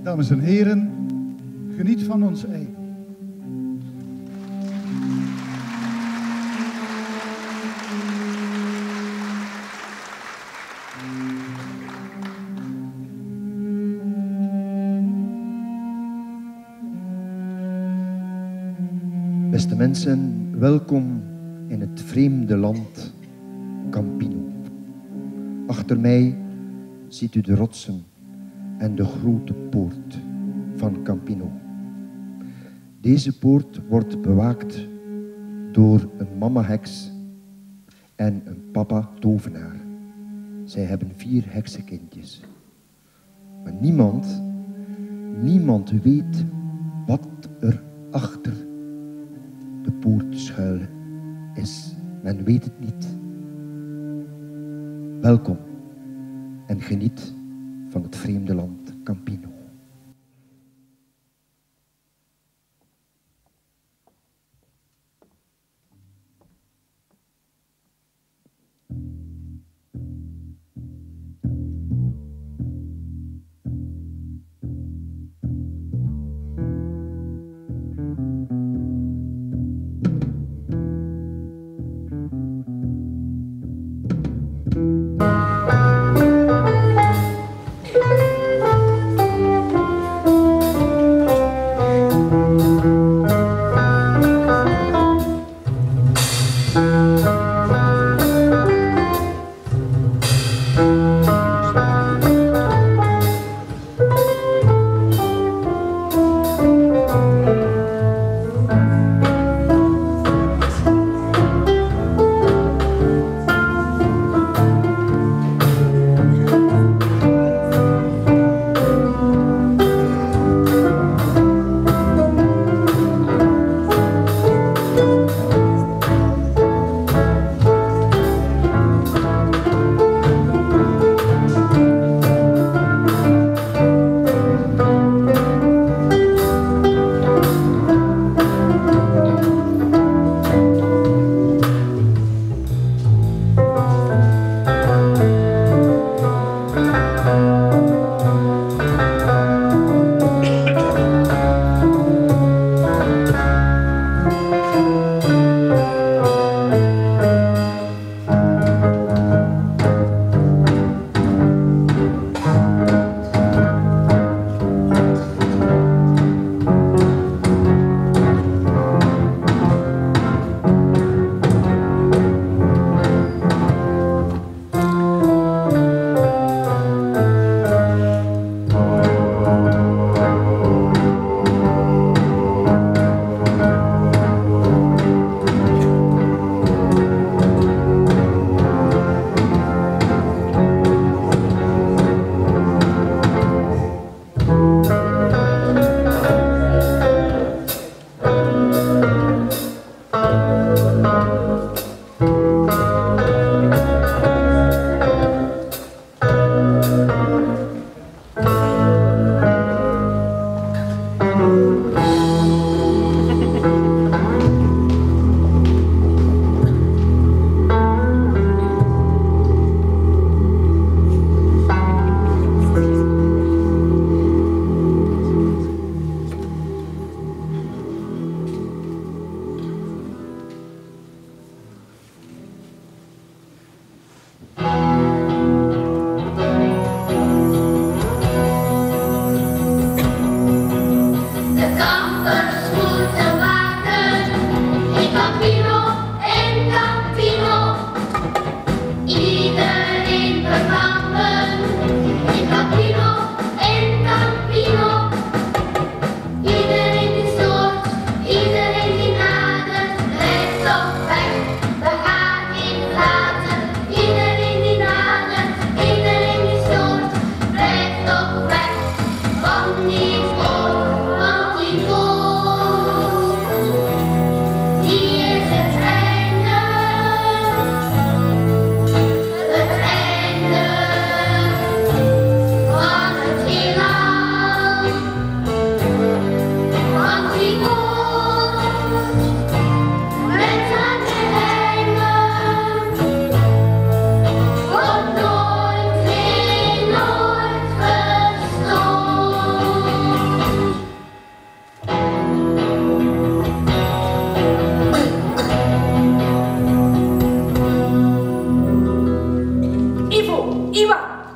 Dames en heren, geniet van ons ei. Beste mensen, welkom in het vreemde land Campino. Achter mij ziet u de rotsen en de grote poort van Campino. Deze poort wordt bewaakt door een mama-heks en een papa-tovenaar. Zij hebben 4 heksenkindjes. Maar niemand weet wat er achter de poort schuil is. Men weet het niet. Welkom en geniet van het vreemde land Campino.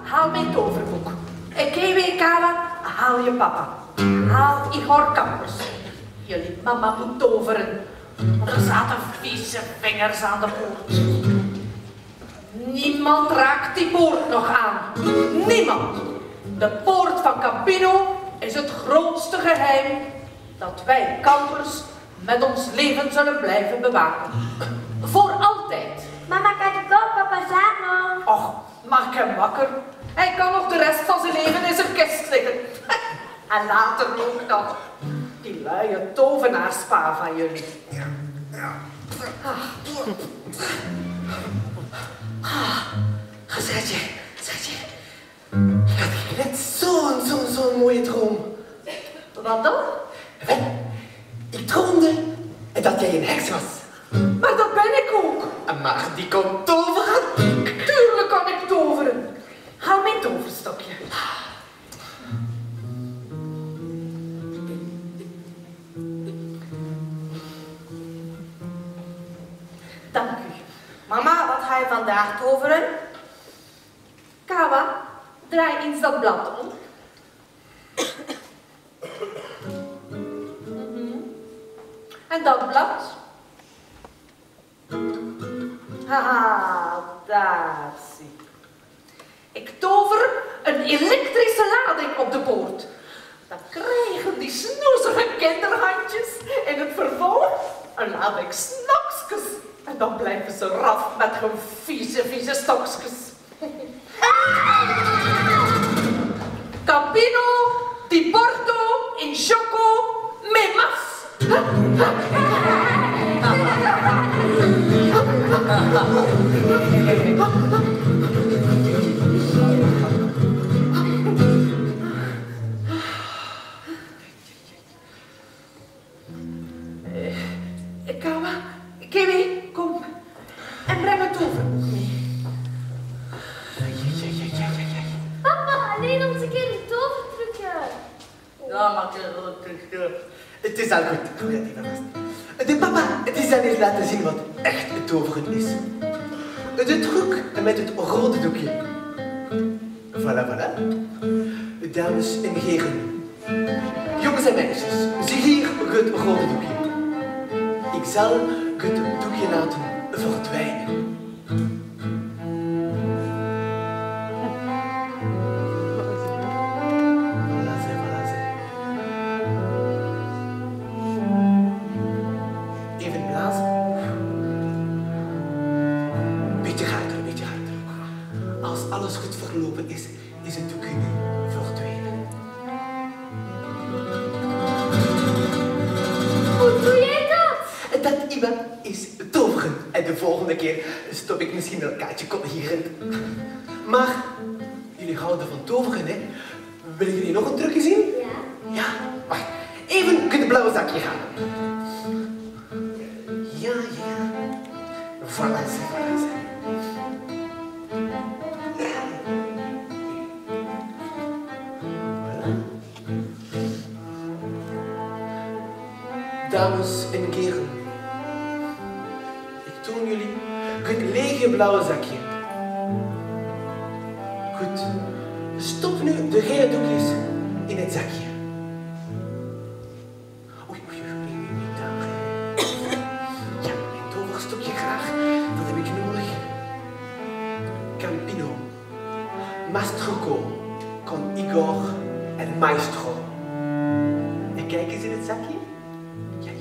haal mijn toverboek. En Kiwi Kawa, haal je papa. Haal Igor Campus. Jullie mama moet toveren. Er zaten vieze vingers aan de poort. Niemand raakt die poort nog aan. Niemand. De poort van Campino is het grootste geheim dat wij kampers met ons leven zullen blijven bewaken. Voor altijd. Mama, kijk het op, papa staat nog. Och, maak hem wakker. Hij kan nog de rest van zijn leven in zijn kist liggen. En later ook nog. Die luie tovenaarspa van jullie. Schatje. Ik had net zo'n mooie droom. Wat dan? Ik droomde dat jij een heks was. Maar dat ben ik ook. Maar die kon toveren. Tuurlijk kan ik toveren. Haal mijn toverstokje. Dank u. Mama, wat ga je vandaag toveren? Kawa, draai eens dat blad om. En dat blad. Haha, daar zie. Ik tover een elektrische lading op de poort. Dan krijgen die snoezige kinderhandjes in het vervolg een lading snokskes. En dan blijven ze raf met hun vieze stokjes. Campino, di Porto, in Choco, memas. Kawa, Kiwi, kom. En breng het over. Papa, alleen ons een keer een tovertrucje. Ja, maar Het is al goed. De papa, die zal eens laten zien wat echt het toveren is. De truc met het rode doekje. Voilà. Dames en heren. Jongens en meisjes, zie hier het rode doekje. Ik zal het doekje laten verdwijnen. Even blazen. Beetje harder. Als alles goed verlopen is, is het doekje nu verdwenen. Hoe doe jij dat? Dat iemand is toveren. En de volgende keer stop ik misschien een kaartje hierin. Maar jullie houden van toveren, hè? Willen jullie nog een trucje zien? Ja. Ja, wacht. Even het blauwe zakje gaan. Ja. Voilà. Dames en heren, ik toon jullie het lege blauwe zakje. Goed, stop nu de gele doekjes in het zakje. Oei, daar. Ja, mijn toverstokje graag, dat heb ik nodig. Campino, Mastruco, con Igor en Maestro. En kijk eens in het zakje. Ja.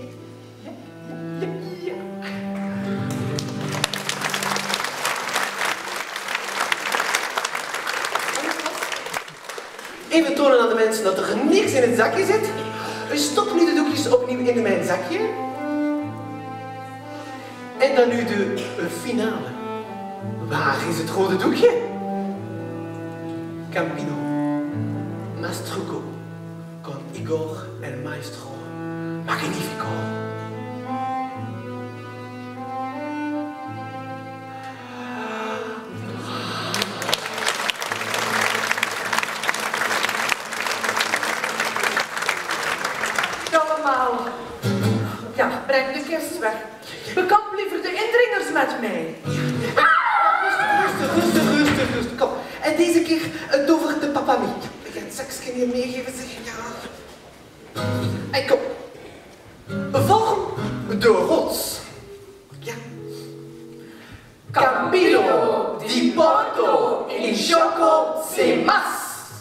Even tonen aan de mensen dat er niks in het zakje zit. Stop nu de doekjes opnieuw in mijn zakje. En dan nu de finale. Waar is het rode doekje? Campino, Mastruco, con Igor el Maestro. Magnifico. Allemaal. Ja, breng de kist weg. Bekamp liever de indringers met mij. Rustig. Kom. En deze keer tovert de papa mee. Ik ga het zakje hier meegeven, zeg. Ja. En kom. Vorm de rots. Ja. Cammino di Porto in gioco se mas.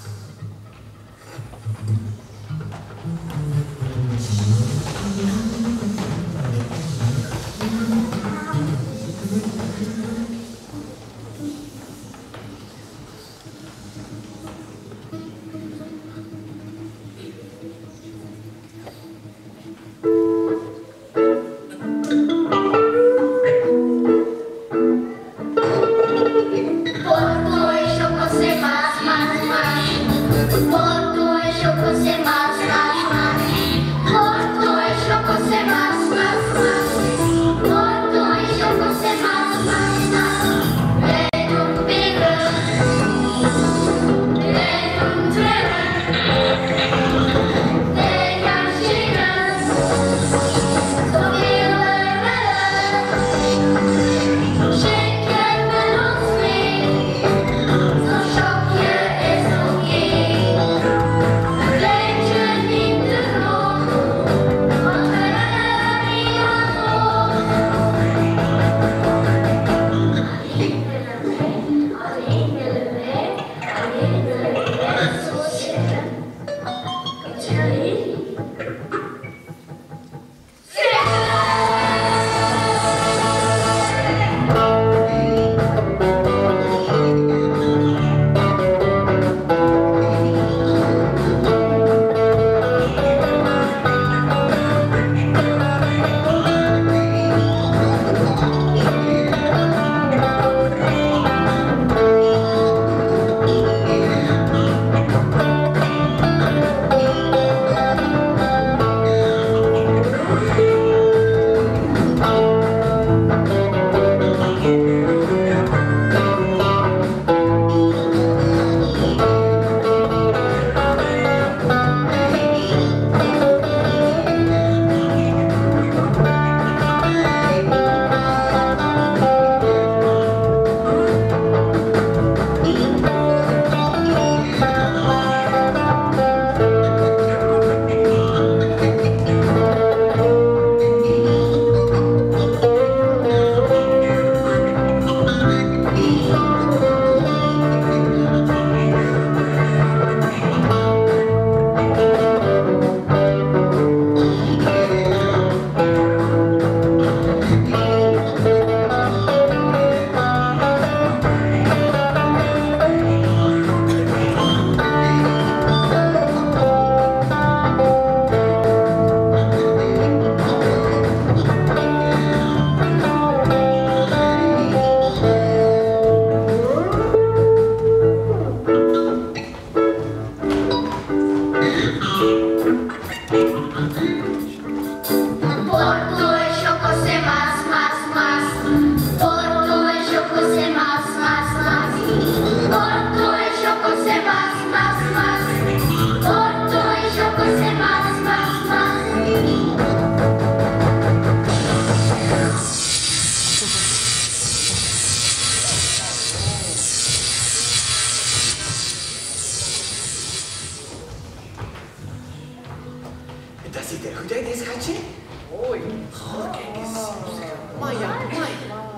Dat ziet er goed uit, hè, schatje? Mooi. Oh, kijk eens. Maar ja, mooi.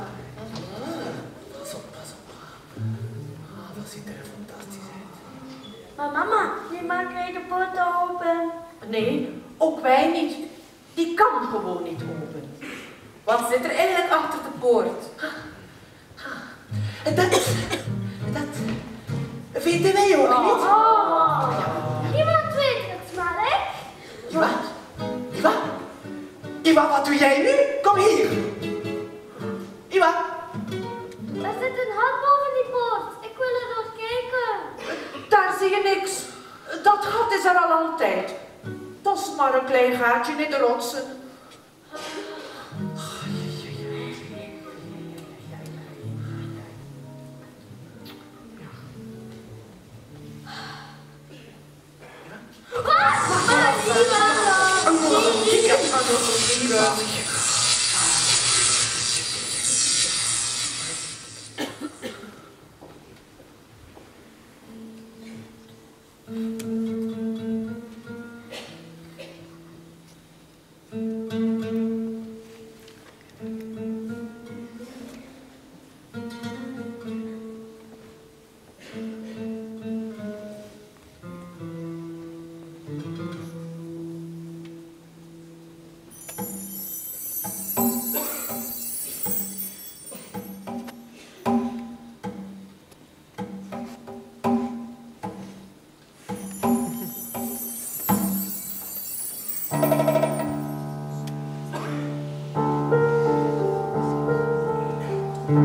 Pas op, pas op. Dat ziet er fantastisch uit. Maar mama, nu maak jij de poort open. Nee, ook wij niet. Die kan gewoon niet open. Wat zit er eigenlijk achter de poort? Dat weten wij ook niet. Oh, niemand weet het, maar ik. Iwa? Iwa? Iwa, wat doe jij nu? Kom hier. Iwa? Er zit een hand boven die poort. Ik wil er nog kijken. Daar zie je niks. Dat gat is er al altijd. Dat is maar een klein gaatje in de rotsen.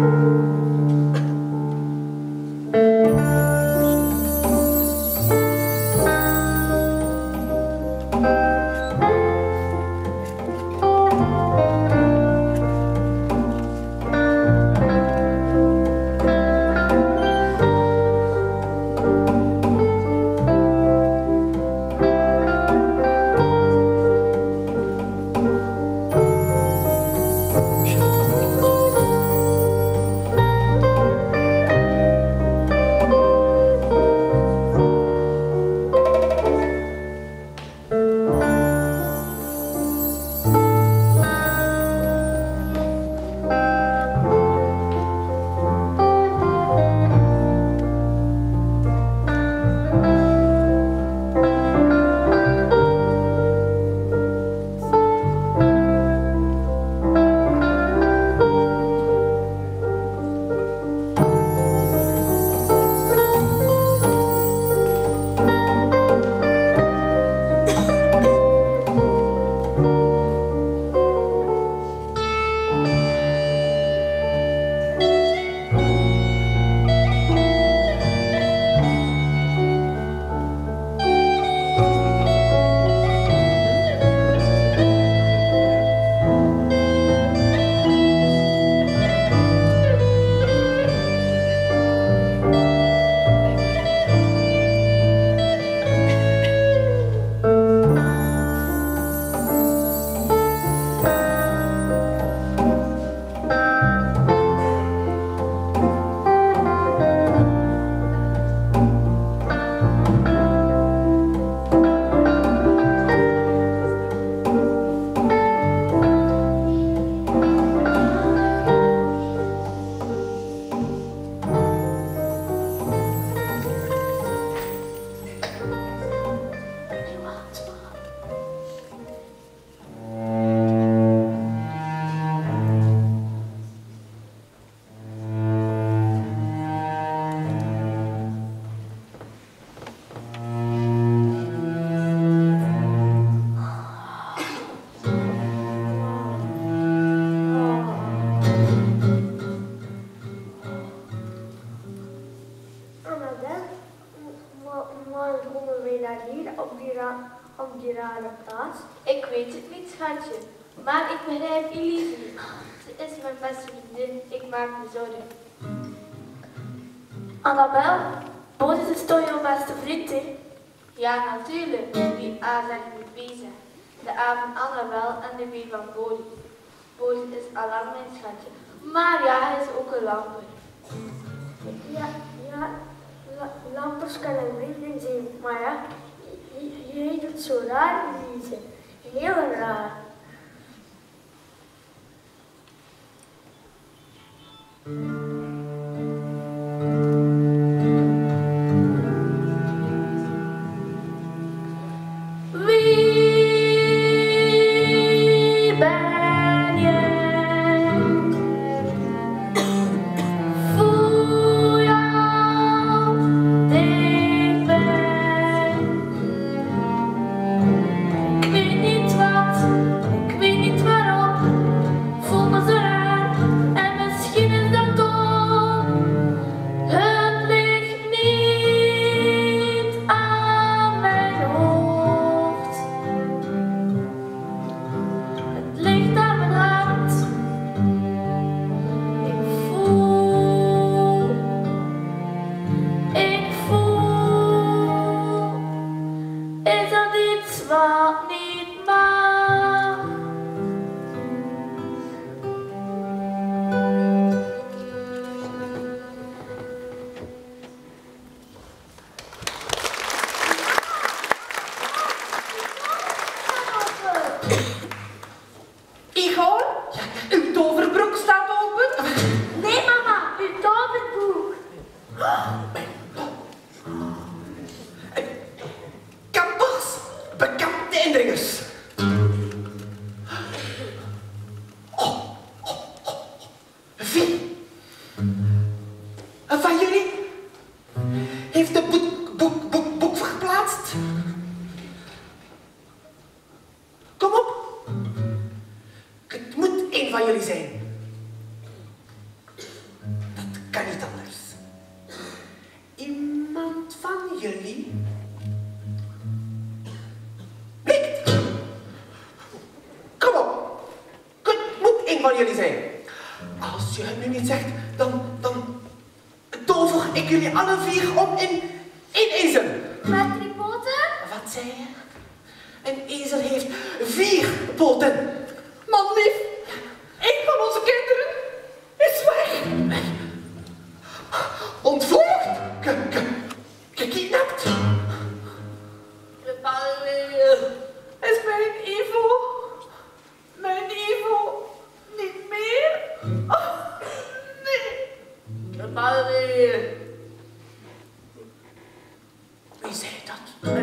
op die rare plaats? Ik weet het niet, schatje. Maar ik begrijp Elise niet. Ze is mijn beste vriendin. Ik maak me zorgen. Annabel, Boris is toch jouw beste vriend, hè? Ja, natuurlijk. Wie A zegt moet B zeggen. De A van Annabel en de B van Boris. Boris is allang mijn schatje. Maar ja, hij is ook een lamper. Ja, lampers kunnen vrienden zijn, maar ja, je heet het zo raar, Elise. Heel raar. Ik weet niet waarom, voel me zo raar en misschien is dat toch. Wie? Nikt. Kom op. Het moet een van jullie zijn. Als je het nu niet zegt, dan tover ik jullie alle 4 om in één ezel. Met 3 poten? Wat zei je? Een ezel heeft 4 poten. Manlief, een van onze kinderen is weg. Ontvoerd? Gekidnapt? Is mijn Ivo? Mijn Ivo niet meer? Oh, nee. Wie zei dat?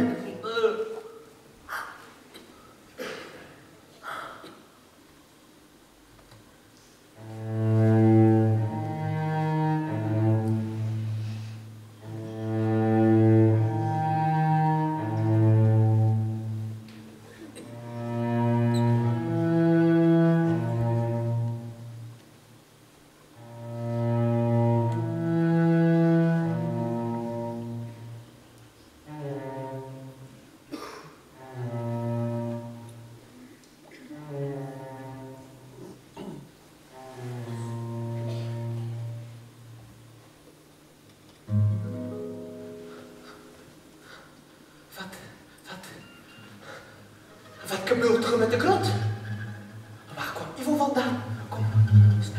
Wat gebeurt er met de grot? Waar kwam Ivo vandaan? Kom, snel.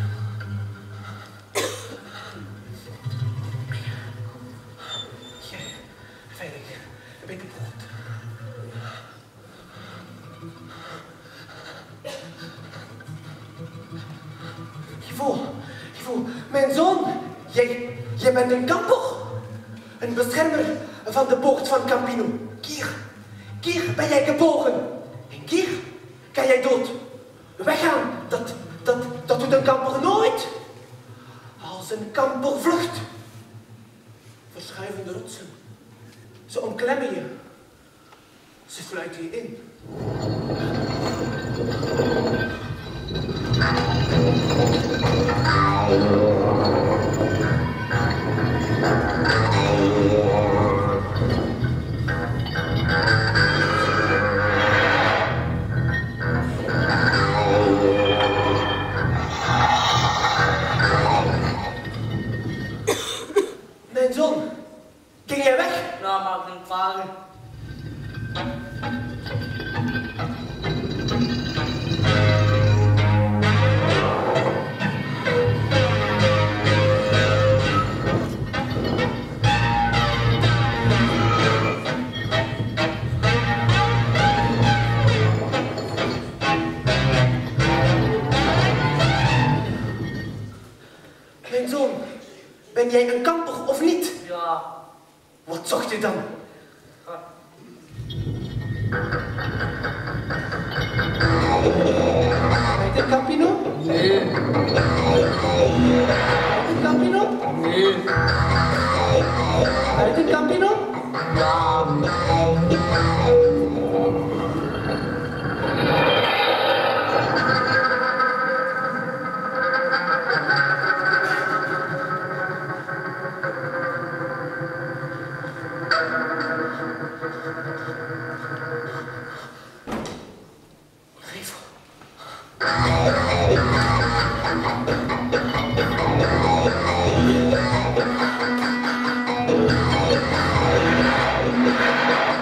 Hier, veilig, bij de poort. Ivo, mijn zoon, jij bent een kamper. Een beschermer van de poort van Campino. Hier ben jij geboren. En hier kan jij dood. Weggaan, dat doet een kamper nooit. Als een kamper vlucht, verschuiven de rotsen. Ze omklemmen je. Ze fluiten je in. Mijn zoon, ging jij weg? Nou, maar geen vragen. Mijn zoon, ben jij een kamper of niet? Ja. Wat zocht je dan? Uit een Campino? Nee. Uit een Campino? Nee. Uit een Campino? Ja. Rivo.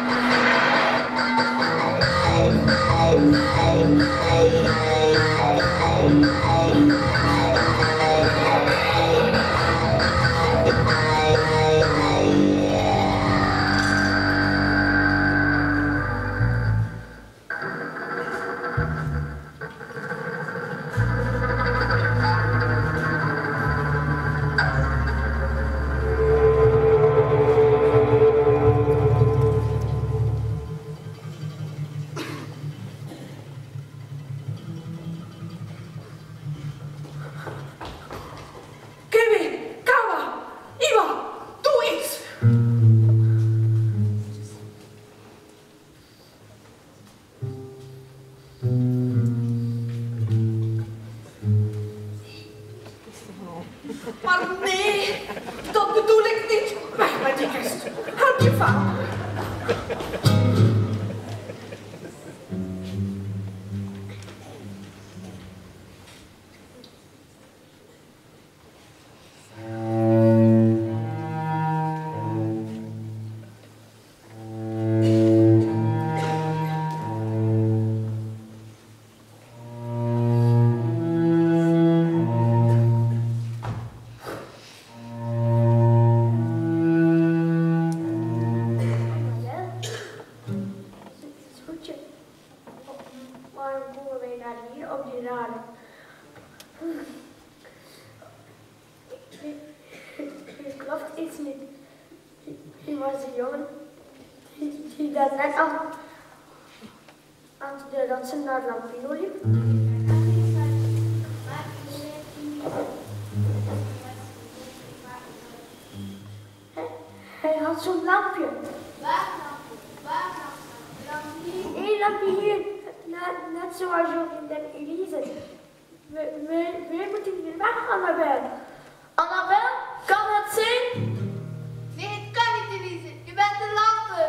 Hij had zo'n lampje. Waar lampje? Eén lampje hier. Net zoals je in de Elise. We moeten hier weg, Annabel. Annabel, kan het zijn? Nee, het kan niet, Elise. Je bent de lampen.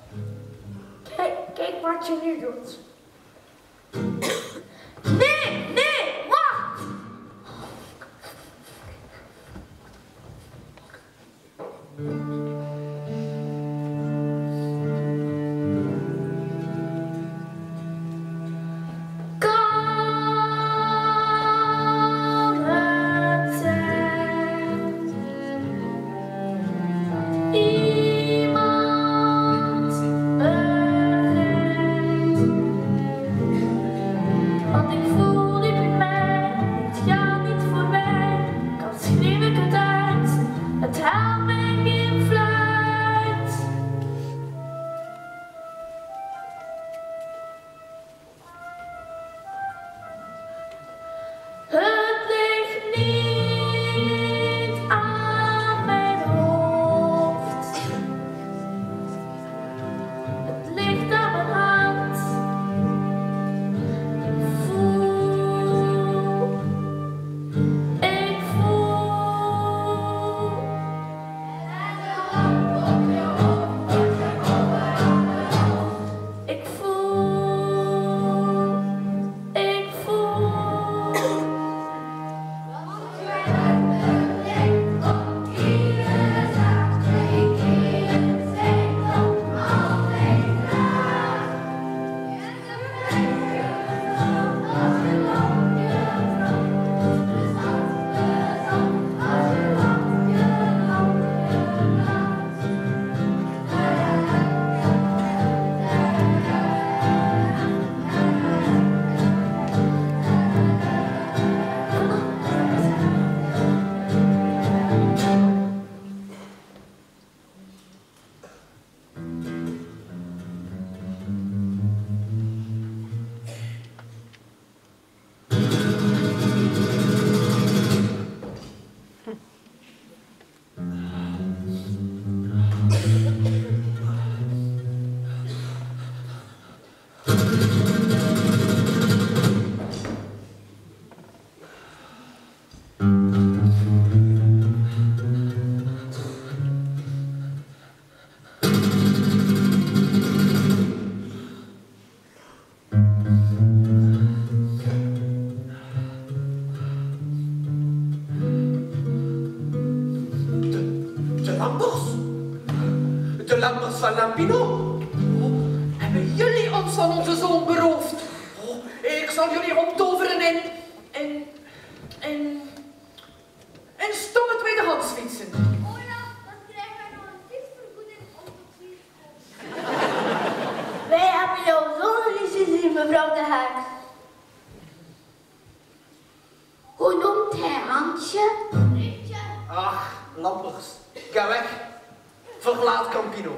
Kijk wat je nu doet. Nee, wacht! Want ik voel diep in mij, het gaat niet voorbij. Kan schreeuw ik het uit, het haalt mij geen fluit. Het ligt niet aan mijn hoofd. Het ligt aan mijn hand. Ik voel. Ik voel. De lampers van Lampino. Hebben jullie ons van onze zoon beroofd? Ik zal jullie omtoveren en stomme tweedehands fietsen. Olaf, dan krijgen wij nog een fietsvergoeding om tot hier te komen. Wij hebben jou zonder iets gezien, mevrouw de Hek. Hoe noemt hij Hansje? Rietje. Ach, lampers. Ga weg. Verlaat Campino.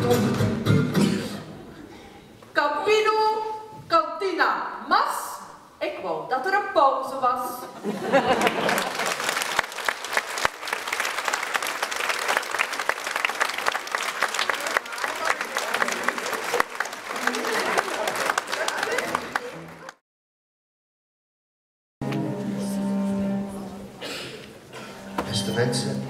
Campino, cantina, mas. Ik wou dat er een pauze was. Beste mensen,